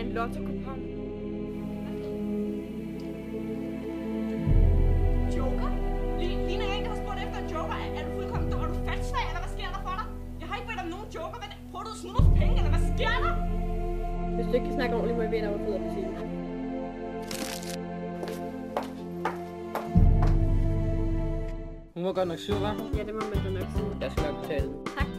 en lotto-kupon. Joker? Ligner en, der har spurgt efter en joker. Er du fuldkommen dum? Er du fatsvag, eller hvad sker der for dig? Jeg har ikke bedt om nogen joker, men prøver du at snyde os penge, eller hvad sker der? Hvis du ikke kan snakke ordentligt, må jeg bede dig om at flyde op på scenen. Hun var godt nok sur, hva'? Ja, det må man da nok sige. Jeg skal nok betale den. Tak.